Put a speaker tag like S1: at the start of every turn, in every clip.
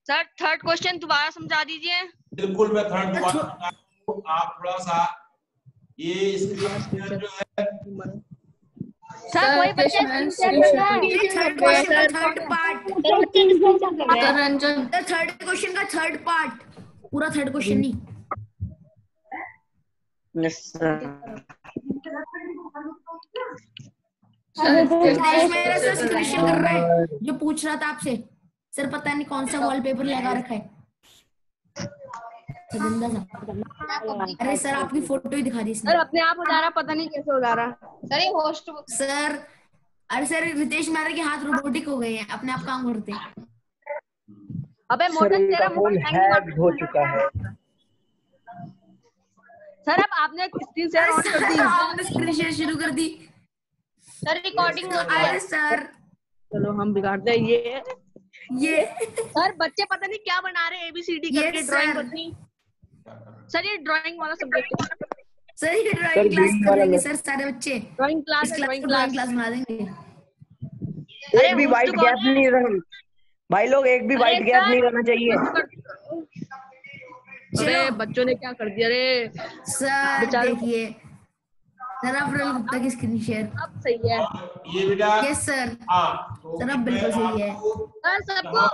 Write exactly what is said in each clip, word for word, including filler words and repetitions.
S1: Sir third question दोबारा समझा दीजिए।
S2: बिल्कुल मैं थर्ड दोबारा, आप थोड़ा सा ये स्क्रीन जो है
S1: सर कोई बच्चा
S3: थर्ड क्वेश्चन का third part,
S4: Ranjan
S3: third question का थर्ड पार्ट, पूरा थर्ड क्वेश्चन नहीं। मेरा सर स्क्रीनशॉट कर रहा है जो पूछ रहा था आपसे, सर पता नहीं कौन सा वॉलपेपर लगा रखा है। गंदा सा। अरे सर आपकी फोटो ही दिखा दी इसने।
S1: सर अपने आप उतारा, पता नहीं कैसे उतारा। सर ये होस्ट
S3: सर, अरे सर रितेश मेहरा के हाथ रोबोटिक हो गए हैं, अपने आप काम करते हैं।
S1: अबे मोटन तेरा फोन हैंग
S5: हो चुका है।
S1: सर अब आपने स्क्रीन शेयर ऑन कर दी,
S3: आपने स्क्रीन शेयर शुरू कर दी।
S1: सर रिकॉर्डिंग हो रही है।
S3: अरे सर
S1: चलो हम बिगाड़ते हैं ये
S3: ये
S1: सर बच्चे पता नहीं क्या बना रहे हैं, एबीसीडी करके ड्राइंग करनी। सर ये ड्राइंग वाला सब्जेक्ट है।
S3: सर ये ड्राइंग क्लास कर लेंगे सर, सारे बच्चे
S1: drawing class drawing
S3: class class बना देंगे।
S5: एक भी वाइट गैप नहीं रहना भाई लोग, एक भी वाइट गैप नहीं रहना चाहिए।
S1: अरे बच्चों ने क्या कर दिया रे
S3: सर, देखिए सर आप गुप्ता की स्क्रीन शेयर
S1: अब सही है।
S2: ये बेटा
S3: यस सर,
S2: हाँ तो
S3: सर अब बिल्कुल सही है
S1: सर सबको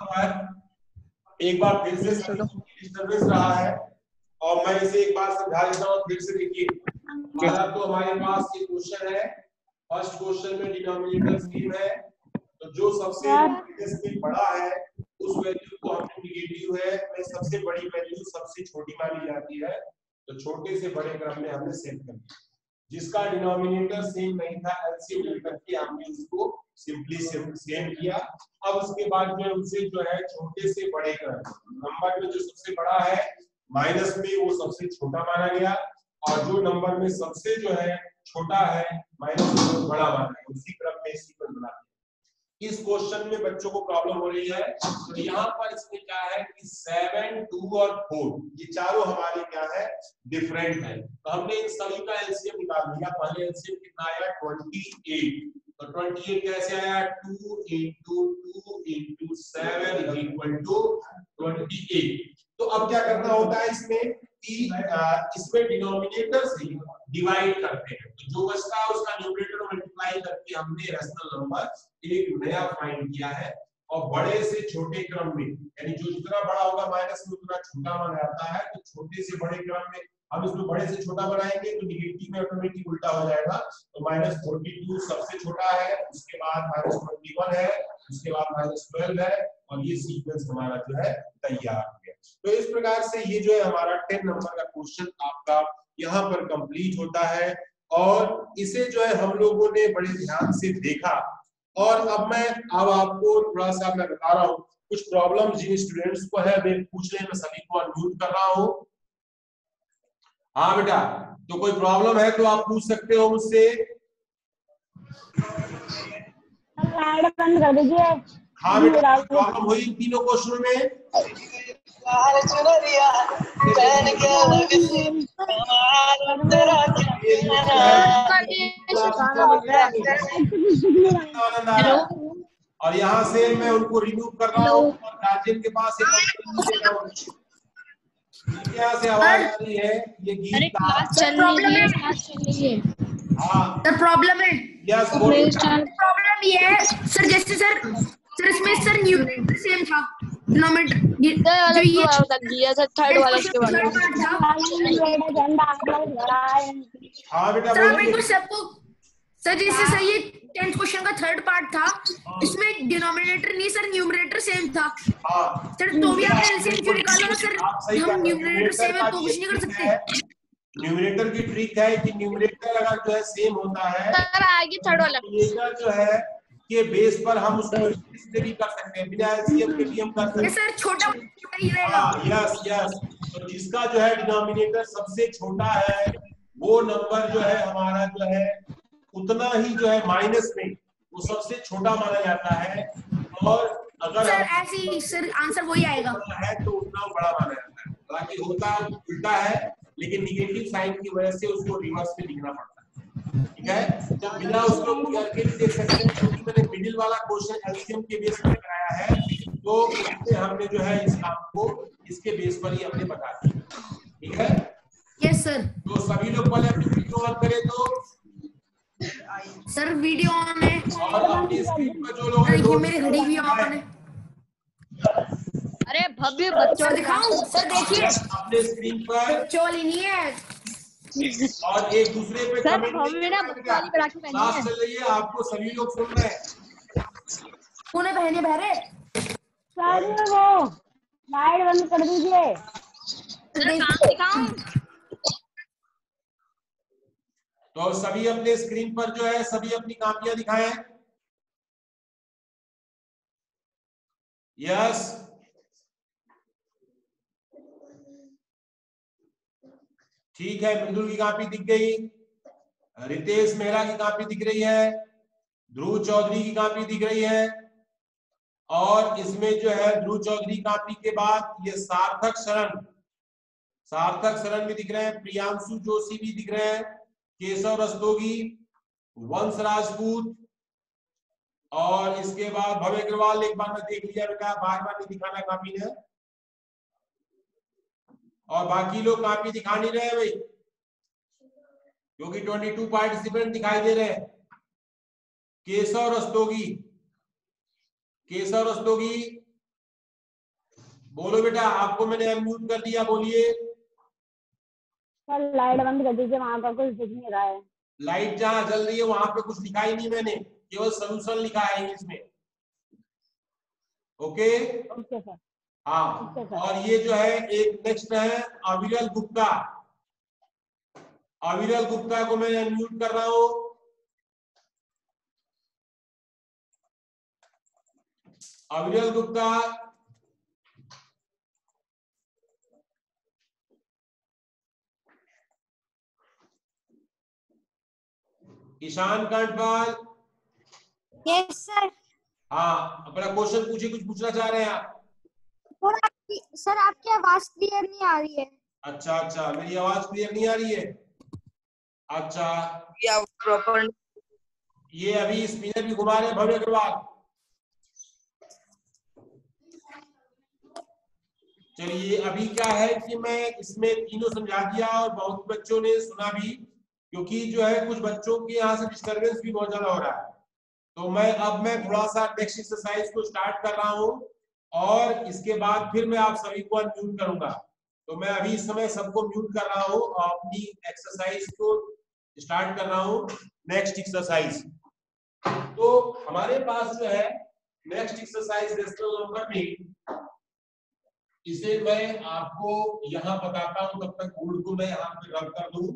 S2: एक बार फिर से डिस्टर्बेंस रहा है और मैं इसे एक बार समझा देता हूँ फिर से। देखिए पहला तो हमारे पास ये क्वेश्चन है, फर्स्ट क्वेश्चन में डिनोमिनेटर सेम है, तो जो सबसे बड़ा है उस वैल्यू को हमने निगेटिव है में सबसे बड़ी वैल्यू सबसे छोटी मानी जाती है, तो छोटे से बड़े क्रम में हमने सेट कर दिया। जिसका डिनोमिनेटर सेम नहीं था एलसीएम लेकर के हमने उसको सिंपली सेम किया। अब उसके बाद जो उसे जो है छोटे से बड़े क्रम नंबर में जो सबसे बड़ा है माइनस में वो सबसे छोटा माना गया, और जो नंबर में सबसे जो है छोटा है माइनस में वो बड़ा माना गया, उसी क्रम में सीक्वेंस बना दिया। इस क्वेश्चन में बच्चों को प्रॉब्लम हो रही है, तो यहाँ पर इसमें क्या है कि सेवन, टू और फोर ये चारों हमारे क्या है डिफरेंट है, तो हमने इन सभी का एलसीएम निकाल लिया। पहले एलसीएम कितना आया अट्ठाईस, तो अट्ठाईस कैसे आया two into two into seven equal to अट्ठाईस। तो अब क्या करना होता है इसमें कि इसमें डिनोमिनेटर से डिवाइड करते हैं, तो जो बचता है उसका न्यूमरेटर मल्टीप्लाई करके हमने रेशनल नंबर एक नया फाइंड किया है। और बड़े से छोटे क्रम में यानी जो जितना बड़ा होगा माइनस में उतना छोटा माना जाता है, तो छोटे से बड़े क्रम में हम इसमें बड़े से छोटा बनाएंगे तो निगेटिव में ऑटोमेटिक उल्टा हो जाएगा। तो माइनस फोर्टी टू सबसे छोटा है, उसके बाद माइनस ट्वेंटी वन है, उसके बाद माइनस ट्वेल्व है, और ये सीक्वेंस हमारा जो है तैयार हो गया। तो इस प्रकार से ये जो है हमारा टेन नंबर का क्वेश्चन आपका यहाँ पर कंप्लीट होता है, और इसे जो है हम लोगों ने बड़े ध्यान से देखा। और अब मैं अब आपको थोड़ा सा मैं बता रहा हूँ कुछ प्रॉब्लम जिन स्टूडेंट्स को है वे पूछ रहे हैं, मैं सभी को अनम्यूट कर रहा हूँ। हाँ बेटा, तो कोई प्रॉब्लम है तो आप पूछ सकते हो मुझसे।
S6: बंद कर दीजिए।
S2: हाँ बेटा, प्रॉब्लम हुई तीनों क्वेश्चन में? और यहाँ से मैं उनको रिमूव कर रहा हूँ और गार्जियन के पास यहाँ से आवाज आ रही है, ये गीत
S3: प्रॉब्लम है
S2: हाँ
S3: सर, प्रॉब्लम है
S2: यस
S3: प्रॉब्लम ये है सर, जैसे सर सर इसमें सर न्यूमरेटर सेम था, डिनोमिनेटर जो ये
S1: दिया था थर्ड वाला के बारे में।
S2: हाँ बेटा
S3: सर मेरे को सबको सर जैसे सर ये टेंथ क्वेश्चन का थर्ड पार्ट था, इसमें डिनोमिनेटर नहीं सर न्यूमरेटर सेम था।
S2: हाँ
S3: सर तो भी आपने एलसीएम क्यों निकाला सर? हम न्यूमरेटर सेम है तो कुछ नहीं कर सकते।
S2: न्यूमरेटर की ट्रिक है कि न्यूमरेटर अगर जो है सेम होता है
S1: सर आएगी थर्ड वाला
S2: न्यूमरेटर जो है के बेस पर हम उसको इससे भी कर सकते हैं, बिना एलसीएम के भी हम कर सकते हैं।
S3: सर छोटा ही रहेगा।
S2: यस यस, तो जिसका जो है डिनोमिनेटर सबसे छोटा है वो नंबर जो है हमारा जो है उतना ही जो है माइनस में वो सबसे छोटा माना जाता है, और अगर
S3: सर ऐसी सर आंसर वही आएगा
S2: है तो उतना बड़ा माना जाता है। बाकी होता उल्टा है, लेकिन निगेटिव साइन की वजह से उसको रिवर्स में लिखना पड़ता है। ठीक है, जब बिना उसको करके भी देख सकते हैं, क्योंकि मैंने मिडिल वाला क्वेश्चन एलसीएम के बेस पर कराया है, तो इससे हमने जो है इस काम को इसके बेस पर ही हमने बता दिया। ठीक है,
S3: यस सर।
S2: तो सभी लोग पहले अपनी वीडियो ऑन करें तो
S3: सर वीडियो ऑन है
S2: और अपनी स्क्रीन पर जो लोग हैं
S3: ये मेरी घड़ी भी ऑन है।
S1: अरे भव्य बच्चों
S3: सर दिखाऊं? सर देखिए
S2: अपने स्क्रीन पर
S3: चोली नहीं है
S2: और एक दूसरे पे
S1: सर
S2: कमेंट
S1: भव्य ना बच्चों वाली पटाखे पहनी
S2: क्लास
S1: है।
S2: चल रही है, आपको सभी लोग सुन रहे हैं।
S3: तूने पहने बहरे
S6: सर वो लाइट बंद कर दीजिए।
S1: सर काम दिखाऊं?
S2: तो सभी अपने स्क्रीन पर जो है सभी अपनी कापियां दिखाएं। यस, ठीक है, मृदुल की कापी दिख गई, रितेश मेहरा की कापी दिख रही है, ध्रुव चौधरी की कापी दिख रही है, और इसमें जो है ध्रुव चौधरी कापी के बाद ये सार्थक शरण सार्थक शरण भी दिख रहे हैं, प्रियांशु जोशी भी दिख रहे हैं, केशव रस्तोगी, वंश राजपूत, और इसके बाद भव्य अग्रवाल। एक बार मैं देख लिया बेटा, बार बार नहीं दिखाना कापी ने, और बाकी लोग कापी दिखा नहीं रहे भाई, क्योंकि बाईस पार्टिसिपेंट दिखाई दे रहे हैं। केशव रस्तोगी, केशव रस्तोगी बोलो बेटा, आपको मैंने अनम्यूट कर दिया, बोलिए।
S6: सर लाइट बंद कर दीजिए, वहां का कुछ दिख नहीं रहा है।
S2: लाइट जहां जल रही है वहां पे कुछ लिखा ही नहीं मैंने, केवल सोल्यूशन लिखा है इंग्लिश में। Okay
S6: okay sir.
S2: हाँ,
S6: ओके सर।
S2: और ये जो है एक नेक्स्ट है अविरल गुप्ता। अविरल गुप्ता को मैं अनम्यूट कर रहा हूं। अविरल गुप्ता, ईशान कांडपाल।
S7: Yes sir.
S2: हाँ, अपना क्वेश्चन पूछिए, कुछ पूछना चाह रहे हैं आप?
S7: थोड़ा सर आपकी आवाज क्लियर नहीं आ रही है।
S2: अच्छा अच्छा, मेरी आवाज क्लियर नहीं आ रही है? अच्छा,
S5: या प्रॉपर
S2: ये अभी स्पिनर भी घुमा रहे हैं भव्य अग्रवाल। चलिए, अभी क्या है कि मैं इसमें तीनों समझा दिया और बहुत बच्चों ने सुना भी, क्योंकि जो है कुछ बच्चों के यहाँ से डिस्टर्बेंस भी बहुत ज्यादा हो रहा है। तो मैं अब मैं थोड़ा सा नेक्स्ट एक्सरसाइज को स्टार्ट कर रहा हूँ, और इसके बाद फिर मैं आप सभी को अनम्यूट करूंगा। तो मैं अभी इस समय सबको म्यूट कर रहा हूँ और अपनी एक्सरसाइज को स्टार्ट कर रहा हूँ। नेक्स्ट एक्सरसाइज, तो हमारे पास जो है नेक्स्ट एक्सरसाइज रेशनल नंबर में, इसे मैं आपको यहां बताता हूं, तब तक बोर्ड को मैं यहां पे रब कर दूं।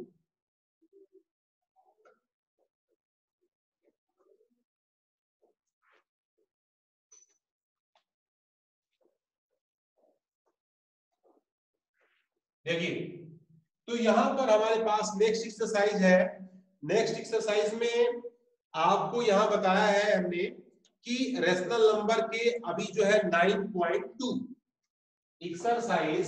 S2: देखिए, तो यहां पर हमारे पास नेक्स्ट एक्सरसाइज है। नेक्स्ट एक्सरसाइज में आपको यहां बताया है हमने कि रेशनल नंबर के अभी जो है nine point two exercise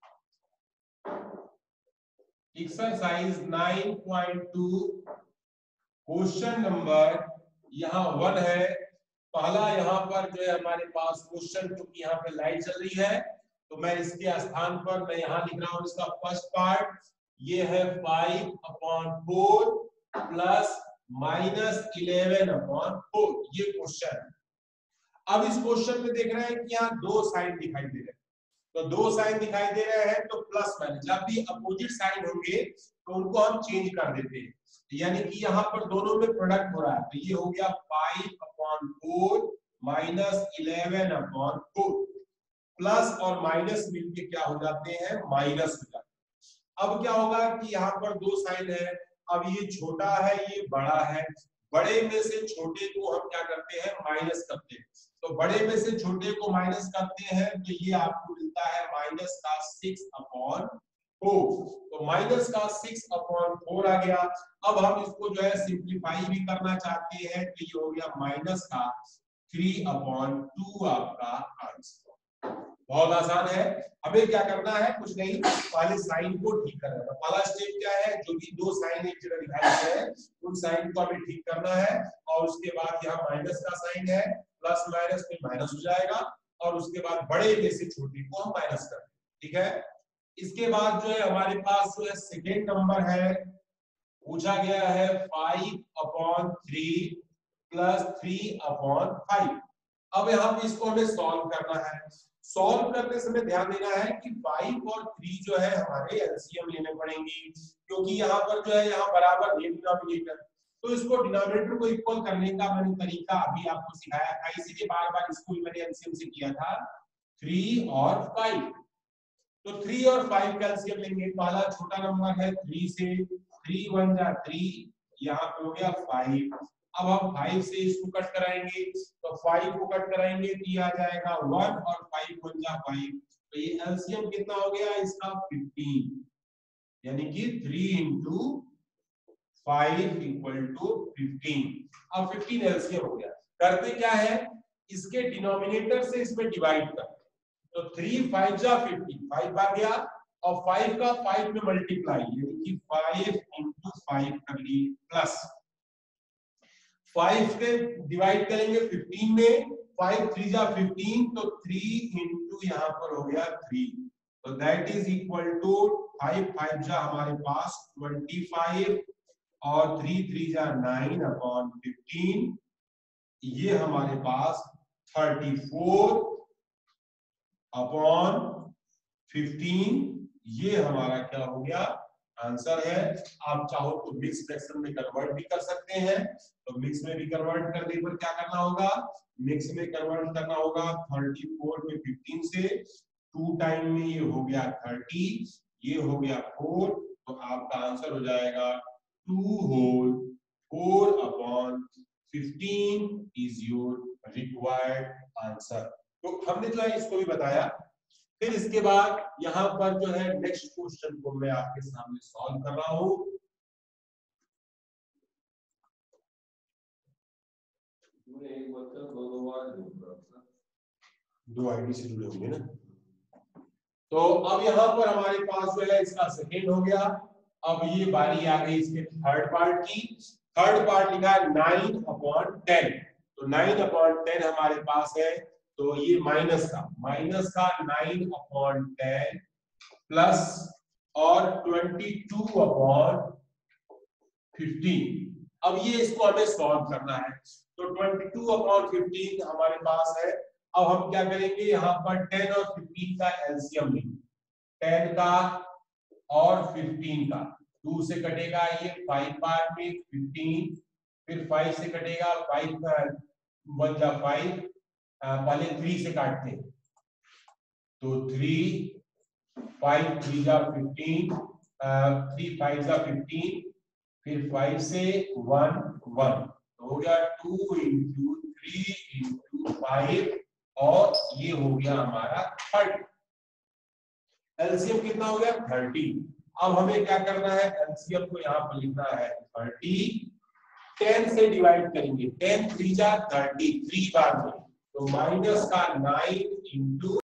S2: exercise nine point two question number यहाँ वन है। पहला यहाँ पर जो है हमारे पास क्वेश्चन, क्योंकि यहाँ पे लाइट चल रही है तो मैं इसके स्थान पर मैं यहाँ लिख रहा हूँ इसका फर्स्ट पार्ट, ये है five upon four plus minus eleven upon four, ये क्वेश्चन है। अब इस क्वेश्चन में देख रहे हैं कि यहाँ दो साइन दिखाई दे रहे हैं, तो दो साइन दिखाई दे रहे हैं तो प्लस माइनस, जब भी अपोजिट साइन होंगे तो उनको हम चेंज कर देते हैं, यानी कि यहाँ पर दोनों में प्रोडक्ट हो रहा है। तो ये हो गया five upon four minus eleven upon four, plus और माइनस मिलके क्या हो जाते हैं, माइनस हो जाते हैं। अब क्या होगा कि यहाँ पर दो साइन है, अब ये छोटा है ये बड़ा है, बड़े में से छोटे को हम क्या करते हैं, माइनस करते हैं। तो बड़े में से छोटे को माइनस करते हैं तो ये आपको मिलता है माइनस का सिक्स अपॉन फोर, तो माइनस का सिक्स अपॉन फोर आ गया। अब हम इसको जो है सिंप्लीफाई भी करना चाहते हैं तो ये हो गया माइनस का थ्री अपॉन टू आपका आंसर। बहुत आसान है, हमें क्या करना है, कुछ नहीं, पहले साइन को ठीक करना है। पहला स्टेप क्या है, जो भी दो साइन एक जगह दिखाई दे रहे हैं उन साइन को हमें ठीक करना है, और उसके बाद यहाँ माइनस का साइन है, प्लस माइनस में माइनस हो जाएगा, और उसके बाद बड़े में से छोटे को हम माइनस करते हैं, ठीक है। इसके बाद जो है हमारे पास जो है सेकेंड नंबर है, पूछा गया है five upon three plus three upon five. अब यहाँ पे इसको हमें सॉल्व करना है। सॉल्व करने समय ध्यान देना है कि फाइव और थ्री जो है हमारे एलसीएम लेने पड़ेंगे, क्योंकि यहाँ पर जो है यहाँ बराबर है डिनोमिनेटर, तो इसको डिनोमिनेटर को इक्वल करने का मैंने तरीका अभी आपको सिखाया था, इसीलिए बार बार स्कूल मैंने एलसीएम से किया था थ्री और फाइव। तो थ्री और फाइव का एलसीएम लेंगे। पहला छोटा नंबर है थ्री से, थ्री वन जा थ्री, यहाँ पे हो गया फाइव। अब हम फाइव से इसको कट कराएंगे, तो फाइव को कट कराएंगे तो ये आ जाएगा वन और फाइव वन जा फाइव, तो ये एलसीएम कितना हो गया इसका फिफ्टीन, यानी कि three into five equal to fifteen. अब फिफ्टीन एलसीएम हो गया। करते क्या है, इसके डिनोमिनेटर से इसमें डिवाइड कर, तो थ्री फाइव जा फिफ्टीन, फाइव आ गया और फाइव का फाइव में मल्टीप्लाई, यानी कि फाइव इंटू फाइव कर ली, प्लस फाइव के डिवाइड करेंगे फिफ्टीन में, फाइव थ्री जा फिफ्टीन, तो थ्री इंटू यहाँ पर हो गया थ्री, तो that is equal to five five जा हमारे पास ट्वेंटी फाइव और थ्री थ्री जा नाइन अपॉन फिफ्टीन, ये हमारे पास थर्टी फोर अपॉन फिफ्टीन, ये हमारा क्या हो गया आंसर है। आप चाहो तो मिक्स फ्रैक्शन में कन्वर्ट भी कर सकते हैं, तो मिक्स में भी कन्वर्ट करने पर क्या करना होगा, मिक्स में कन्वर्ट करना होगा थर्टी फोर में फिफ्टीन से, टू टाइम में ये हो गया थर्टी, ये हो गया फोर, तो आपका आंसर हो जाएगा two whole four upon fifteen is your required answer. तो हमने जो है इसको भी बताया। फिर इसके बाद यहाँ पर जो है नेक्स्ट क्वेश्चन को मैं आपके सामने सॉल्व कर रहा हूं। दो आईडी से जुड़े होंगे ना। तो अब यहाँ पर हमारे पास जो है इसका सेकेंड हो गया। अब ये बारी आ गई इसके थर्ड पार्ट की। थर्ड पार्ट लिखा है नाइन अपॉन टेन, तो नाइन अपॉन टेन हमारे पास है, तो ये माइनस का माइनस का नाइन अपॉन टेन प्लस और ट्वेंटी टू अपॉन फिफ्टीन। अब ये इसको हमें सॉल्व करना है, तो ट्वेंटी टू अपॉन फिफ्टीन हमारे पास है। अब हम क्या करेंगे, यहाँ पर टेन और फिफ्टीन का एलसीएम लेंगे, टेन का और फिफ्टीन का, टू से कटेगा ये फाइव पार्ट में फिफ्टीन, फिर फाइव से कटेगा फाइव वन जा फाइव, पहले थ्री से काटते हैं, तो थ्री, फाइव थ्री जा फिफ्टीन, थ्री फाइव जा फिफ्टीन, फिर फाइव से वन वन, तो हो गया two into three into five, और ये हो गया हमारा थर्टी। एलसीएम कितना हो गया थर्टी। अब हमें क्या करना है, एलसीएम को यहाँ पर लिखना है थर्टी, टेन से डिवाइड करेंगे, टेन थ्री जा थर्टी, थ्री बार में, तो माइनस का नाइन इंटू